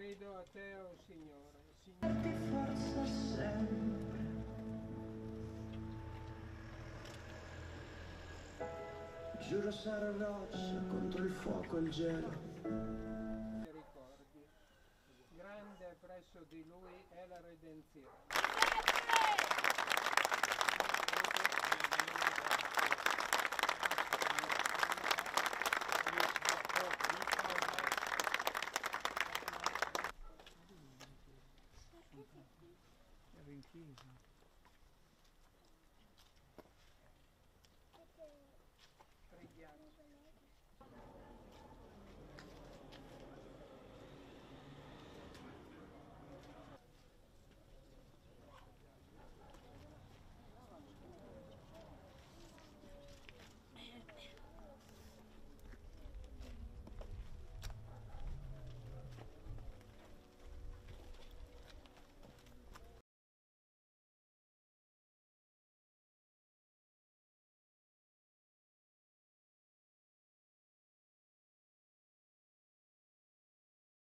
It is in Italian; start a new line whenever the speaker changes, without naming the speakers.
Credo a te, o Signore.
Di forza sempre. Giuro sarò roccia contro il fuoco e il gelo.
Ti ricordi. Grande presso di lui è la redenzione.
Ero in chiesa.
Preghiamo.